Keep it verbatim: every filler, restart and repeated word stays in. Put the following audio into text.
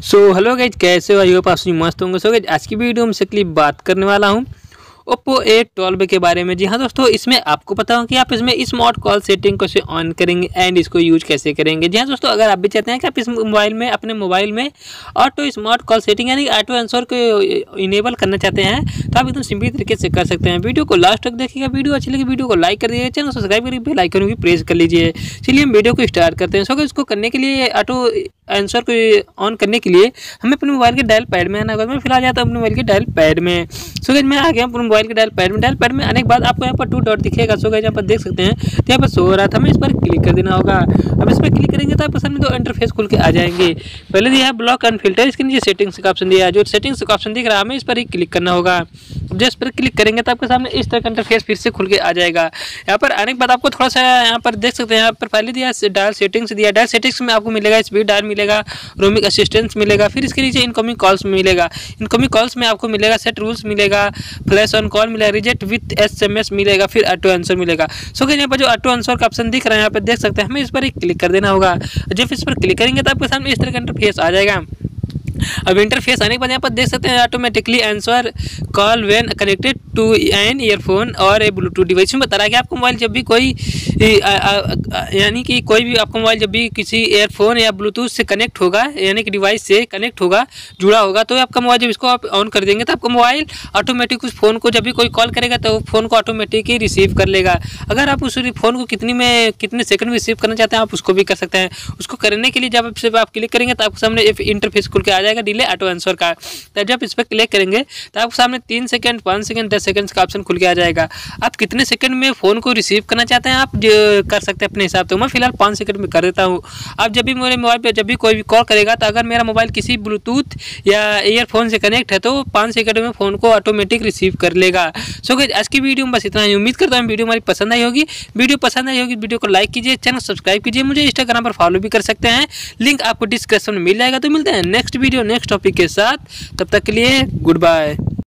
So hello guys, कैसे हो? I hope आप मस्त होंगे। सो गाइज आज की वीडियो में सिर्फ बात करने वाला हूँ ओप्पो ए ट्वेल्व के बारे में। जी हाँ दोस्तों, इसमें आपको पता हो कि आप इसमें स्मार्ट कॉल सेटिंग कैसे ऑन करेंगे एंड इसको यूज कैसे करेंगे। जी हाँ दोस्तों, अगर आप भी चाहते हैं कि आप इस मोबाइल में अपने मोबाइल में ऑटो स्मार्ट कॉल सेटिंग यानी ऑटो आंसर को इनेबल करना चाहते हैं तो आप एकदम सिंपल तरीके से कर सकते हैं। वीडियो को लास्ट तक देखिएगा। वीडियो अच्छी लगी वीडियो को लाइक कर दीजिए, चैनल सब्सक्राइब करके बेल आइकन भी प्रेस कर लीजिए। चलिए हम वीडियो को स्टार्ट करते हैं। सो इसको करने के लिए ऑटो आंसर को ऑन करने के लिए हमें अपने मोबाइल के डायल पैड में आना होगा। मैं फिलहाल जाता हूँ अपने मोबाइल के डायल पैड में। सो गाइस मैं आ गया अपने मोबाइल के डायल पैड में। डायल पैड में आने के बाद आपको यहाँ पर टू डॉट दिखेगा। सो गाइस यहाँ पर देख सकते हैं तो यहाँ पर शो हो रहा था, हमें इस पर क्लिक कर देना होगा। अब इस पर क्लिक करेंगे तो आपके सामने दो इंटरफेस खुल के आ जाएंगे। पहले दिया है ब्लॉक एंड फिल्टर, इसके नीचे सेटिंग्स का ऑप्शन दिया है। जो सेटिंग्स का ऑप्शन दिख रहा है हमें इस पर ही क्लिक करना होगा। जब इस पर क्लिक करेंगे तो आपके सामने इस तरह का इंटरफेस फिर से खुल के आ जाएगा। यहाँ पर आने के बाद आपको थोड़ा सा यहाँ पर देख सकते हैं, यहाँ पर पहले दिया डायल सेटिंग्स दिया। डायल सेटिंग्स में आपको मिलेगा स्पीड डायल मिलेगा, रोमिंग असिस्टेंस मिलेगा, फिर इसके नीचे इनकमिंग कॉल्स मिलेगा। इनकमिंग कॉल्स में आपको मिलेगा सेट रूल्स मिलेगा, फ्लैश ऑन कॉल मिलेगा, रिजेक्ट विथ एसएमएस मिलेगा, फिर ऑटो आंसर मिलेगा। सो गाइस यहाँ पर जो ऑटो आंसर का ऑप्शन दिख रहा है यहाँ पर देख सकते हैं, हमें इस पर ही क्लिक कर देना होगा। जब इस पर क्लिक करेंगे तो आपके सामने इस तरह का इंटरफेस आ जाएगा। अब इंटरफेस आने के बाद यहाँ पर देख सकते हैं automatically answer call when connected to an earphone और ए ब्लूटूथ डिवाइस में बता रहा है कि आपका मोबाइल जब भी कोई यानी कि कोई भी आपका मोबाइल जब भी किसी ईयरफोन या ब्लूटूथ से कनेक्ट होगा यानी कि डिवाइस से कनेक्ट होगा जुड़ा होगा तो आपका मोबाइल जब इसको आप ऑन कर देंगे तो आपका मोबाइल ऑटोमेटिक उस फोन को जब भी कोई कॉल करेगा तो फोन को ऑटोमेटिक ही रिसीव कर लेगा। अगर आप उस फोन को कितनी में कितने सेकंड में रिसीव करना चाहते हैं आप उसको भी कर सकते हैं। उसको करने के लिए जब सिर्फ आप क्लिक करेंगे तो आपके सामने इंटरफेस खुल के आ जाएगा डिले ऑटो आंसर का। तो जब इस पर क्लिक करेंगे तो आपके सामने तीन सेकंड पाँच सेकंड दस सेकंड का ऑप्शन खुल के आ जाएगा। आप कितने सेकंड में फ़ोन को रिसीव करना चाहते हैं आप कर सकते हैं अपने हिसाब से। मैं फिलहाल पाँच सेकंड में कर देता हूँ। आप जब भी मेरे मोबाइल पे जब भी कोई भी कॉल करेगा तो अगर मेरा मोबाइल किसी ब्लूटूथ या ईयरफोन से कनेक्ट है तो पाँच सेकंड में फ़ोन को ऑटोमेटिक रिसीव कर लेगा। सो गाइस आज की वीडियो में बस इतना ही। उम्मीद करता हूँ वीडियो हमारी पसंद आई होगी। वीडियो पसंद आई होगी वीडियो को लाइक कीजिए, चैनल सब्सक्राइब कीजिए, मुझे इंस्टाग्राम पर फॉलो भी कर सकते हैं, लिंक आपको डिस्क्रिप्शन में मिल जाएगा। तो मिलते हैं नेक्स्ट वीडियो नेक्स्ट टॉपिक के साथ, तब तक के लिए गुड बाय।